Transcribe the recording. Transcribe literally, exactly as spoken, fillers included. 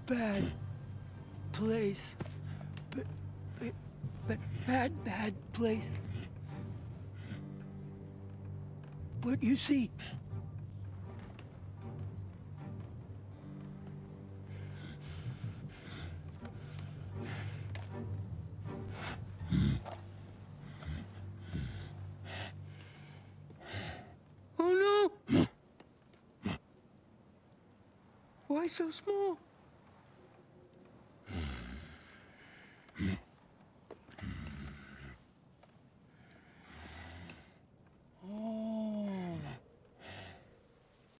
bad place. B b b bad, bad place. What you see? Oh no! Why so small?